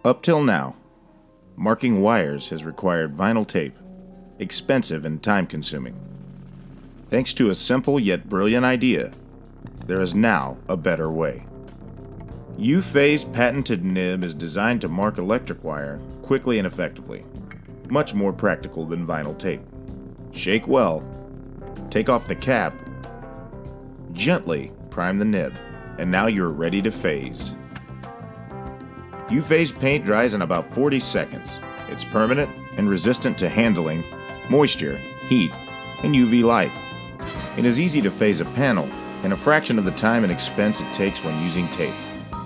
Up till now, marking wires has required vinyl tape, expensive and time-consuming. Thanks to a simple yet brilliant idea, there is now a better way. U-Phase patented nib is designed to mark electric wire quickly and effectively, much more practical than vinyl tape. Shake well, take off the cap, gently prime the nib, and now you're ready to phase. U-Phase paint dries in about 40 seconds. It's permanent and resistant to handling, moisture, heat, and UV light. It is easy to phase a panel in a fraction of the time and expense it takes when using tape.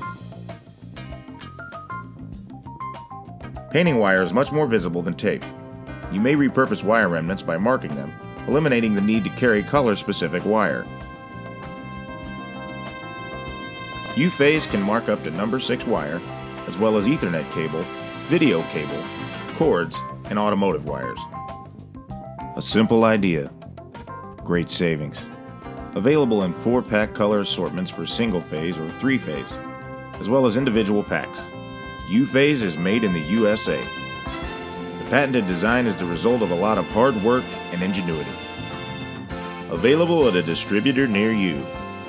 Painting wire is much more visible than tape. You may repurpose wire remnants by marking them, eliminating the need to carry color-specific wire. U-Phase can mark up to number 6 wire, as well as Ethernet cable, video cable, cords, and automotive wires. A simple idea, great savings. Available in 4-pack color assortments for single-phase or 3-phase, as well as individual packs. U-Phase is made in the USA. The patented design is the result of a lot of hard work and ingenuity. Available at a distributor near you.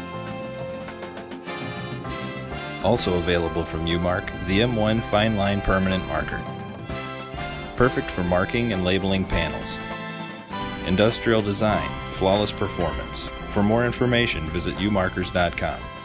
Also available from U-Mark, the M1 Fine Line Permanent Marker. Perfect for marking and labeling panels. Industrial design, flawless performance. For more information, visit umarkers.com.